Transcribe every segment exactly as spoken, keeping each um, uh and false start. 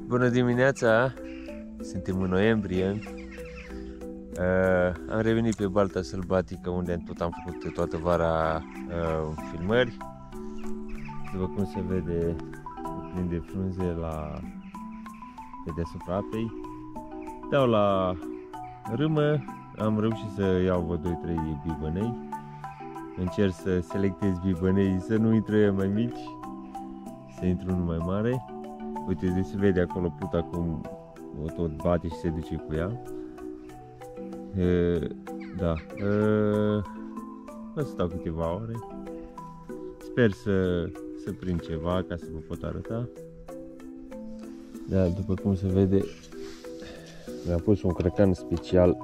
Bună dimineața! Suntem în noiembrie. Uh, am revenit pe Balta Sălbatică, unde tot am făcut toată vara uh, filmări. După cum se vede, plin de frunze la pe deasupra apei. Dau la râmă, am reușit să iau vreo doi trei bibănei. Încerc să selectez bibănei, să nu intre mai mici, să intru unul mai mare. Uite, de se vede acolo pluta cum o tot bate și se duce cu ea. E, da, e, o să stau câteva ore. Sper să, să prind ceva ca să vă pot arăta. Da, după cum se vede, mi-am pus un crecan special.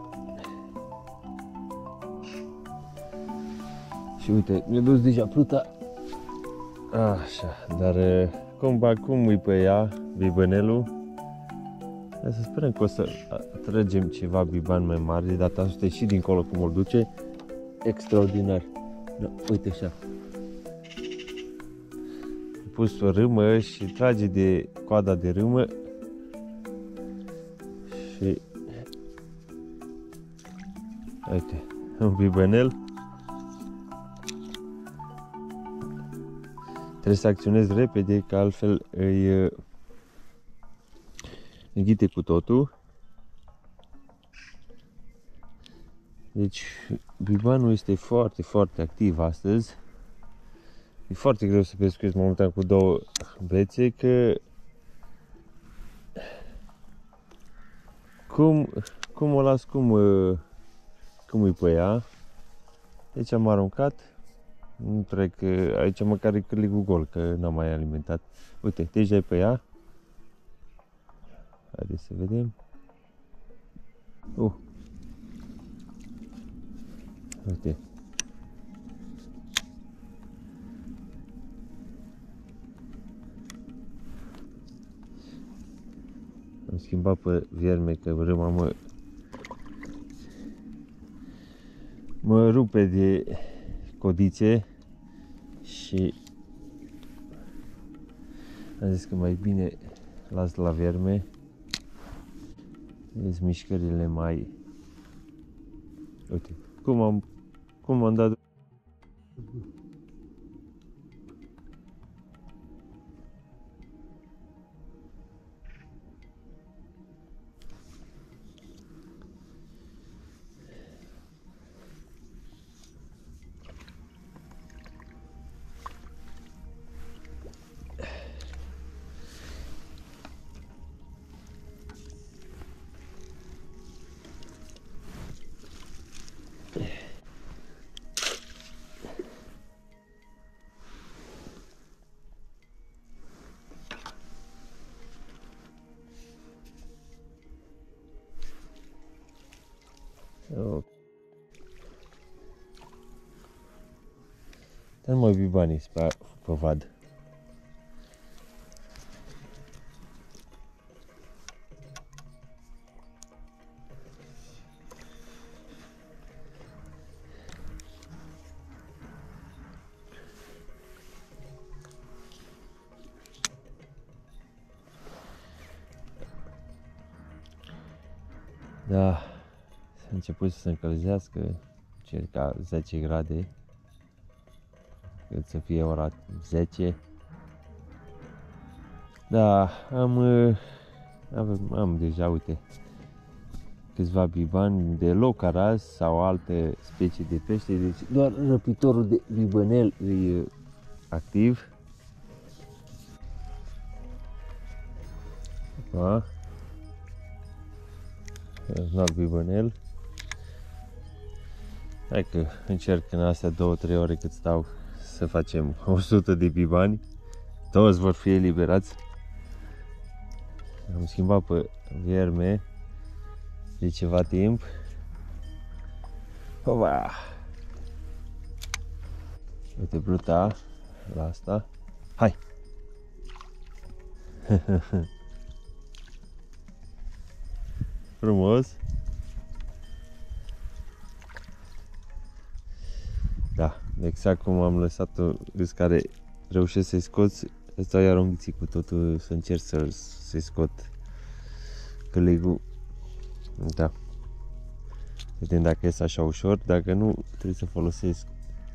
Și uite, mi-a dus deja pluta. Așa, dar cum, cum îi pe ea, bibănelul. Să sperăm că o să atragem ceva biban mai mare. De data asta și dincolo cum o duce. Extraordinar. Da, uite așa. Am pus o râmă și trage de coada de râmă. Și uite, un bibănel. Trebuie să acționez repede, că altfel îi înghite cu totul. Deci bibanul este foarte, foarte activ astăzi. E foarte greu să pescuiesc momentan cu două bețe, că cum, cum o las, cum, cum îi pe ea. Deci am aruncat. Nu trec, aici măcar e cârligul gol, că n-am mai alimentat. Uite, deja e pe ea. Haideți să vedem. Uh. Uite. Am schimbat pe vierme, că râma mă mă rupe de codițe și am zis că mai bine las la vierme. Vezi mișcările mai... Uite, cum am, cum am dat... Oh. Dar mă bibanii pe, pe vad. Da, s-a început să se încălzească, circa zece grade, cât să fie ora zece. Da, am, am, am deja, uite, câțiva bibani de locaraz sau alte specii de pește, deci doar răpitorul de bibănel e activ. Da. Un alt bibănel. Hai că încerc în astea două trei ore cât stau să facem o sută de bibani. Toți vor fi eliberați. Am schimbat pe vierme de ceva timp. Oba! Uite pluta la asta. Hai! Frumos! Da, exact cum am lăsat-o, care reușesc să-i scoți Ăsta iar unghiții cu totul, să încerc să, să-i scot căligul. Da. Vedem dacă ies așa ușor, dacă nu, trebuie să folosesc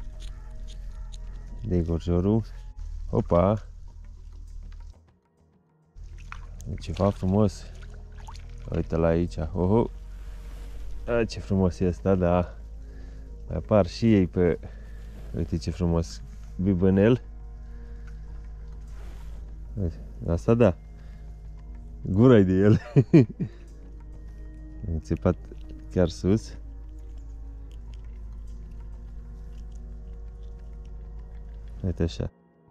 degorjorul. Opa! E ceva frumos. Uite-l aici. Oho! A, ce frumos e ăsta, da. Mai apar și ei pe... Uite ce frumos bibănel. Asta da. Gura-i de el. Înțepat chiar sus. Uite așa.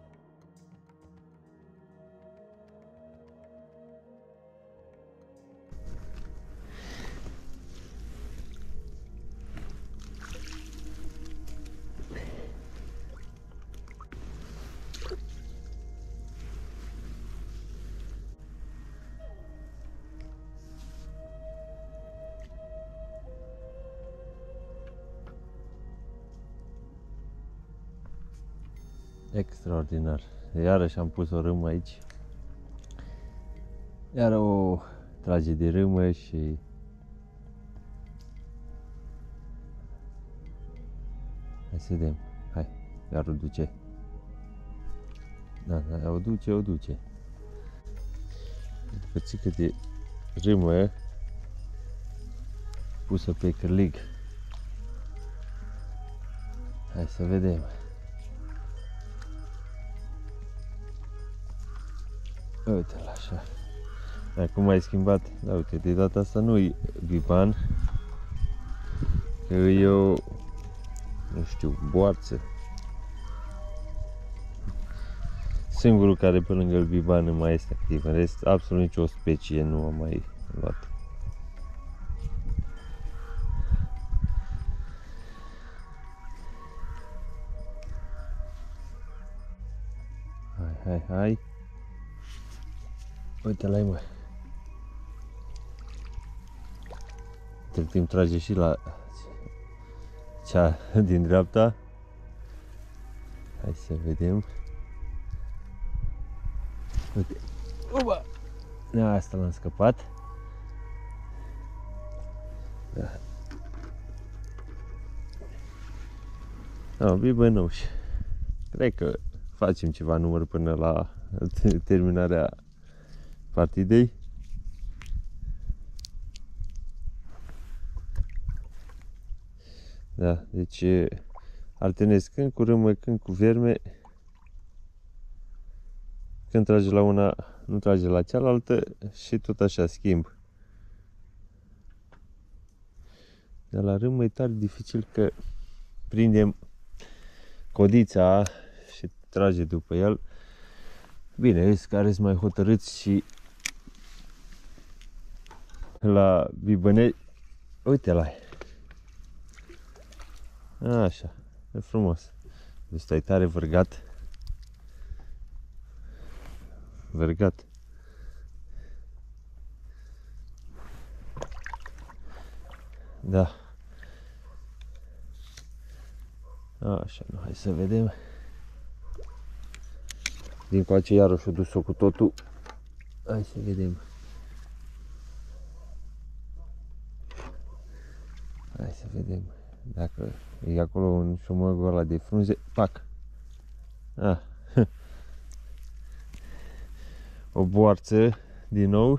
Extraordinar. Iarăși am pus o râmă aici. Iar o trage de râmă și hai să vedem. Hai, iar o duce. Da, da, o duce, o duce. Pățică de râmă pusă pe cârlig. Hai să vedem. Uite-l așa. Acum ai schimbat. Da, uite, de data asta nu-i biban. Că e o, nu știu, boarță. Singurul care pe lângă biban nu mai este activ. În rest, absolut nicio specie nu am mai luat. Hai, hai, hai. Uite-l-ai, mă. Între timp trage și la cea din dreapta. Hai să vedem. Uite. Uba! Da, asta l-am scăpat. Da. Da, bibănuși. Cred că facem ceva număr până la terminarea partidei. Da, deci alternez când cu râmă, când cu verme. Când trage la una, nu trage la cealaltă și tot așa schimb. Dar la râmă e tare dificil că prindem codița și trage după el. Bine, vezi care sunt mai hotărâți și la bibănei. Uite-l-ai. Așa, e frumos. Ăsta e tare vârgat. Vârgat. Da. Așa, nu, hai să vedem. Din coace iarăși o dus-o cu totul. Hai să vedem. Hai să vedem. Dacă e acolo un șomăgul ăla de frunze, pac! Ah. O boarță din nou.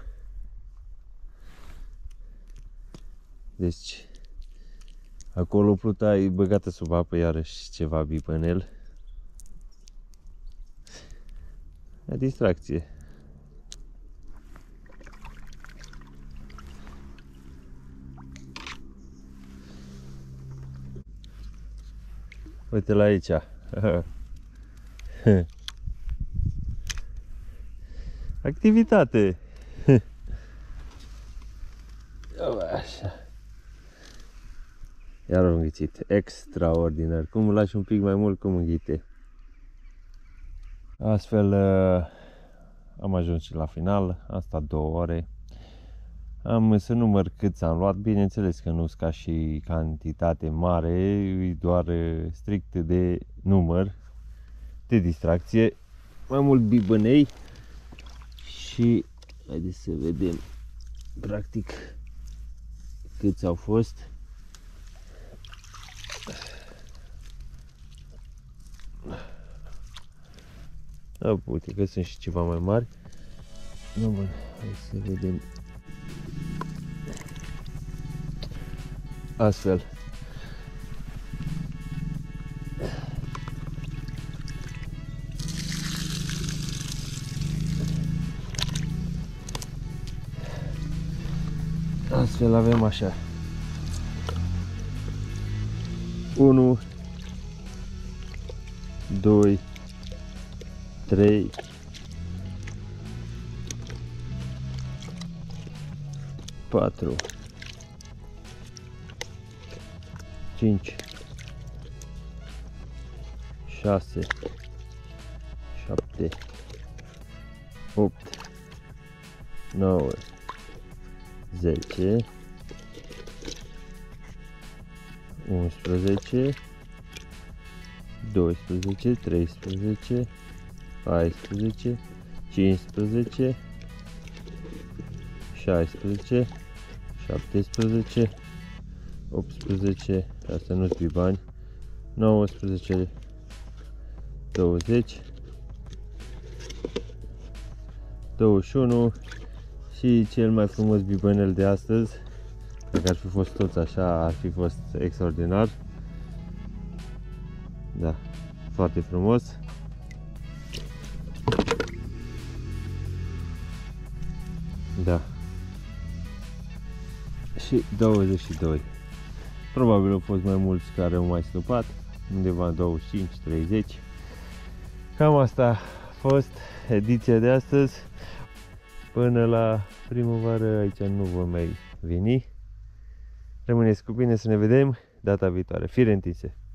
Deci acolo pluta e băgată sub apă iarăși ceva bibănel. La distracție. Uite-l aici. Activitate. Așa. Iar am înghițit. Extraordinar. Cum îl lași un pic mai mult, cum înghite. Astfel am ajuns și la final. Am stat două ore. Am să număr câți am luat. Bineînțeles că nu sunt ca și cantitate mare, e doar strict de număr, de distracție. mai mult bibănei și haideți să vedem practic câți au fost. Da, uite că sunt și ceva mai mari. Nu, bun, hai să vedem. Astfel. Astfel avem așa. unu, doi, trei, patru, cinci, șase, șapte, opt, nouă, zece, unsprezece, doisprezece, treisprezece, paisprezece, cincisprezece, șaisprezece, șaptesprezece, optsprezece, astea nu-s bibani, nouăsprezece, douăzeci, douăzeci și unu și cel mai frumos bibănel de astăzi. Dacă ar fi fost toți așa, ar fi fost extraordinar. Da, foarte frumos. Da. Și douăzeci și doi. Probabil au fost mai mulți care au mai scăpat, undeva douăzeci și cinci treizeci. Cam asta a fost ediția de astăzi. Până la primăvară aici nu vom mai veni. Rămâneți cu bine, să ne vedem data viitoare. Fire întinse!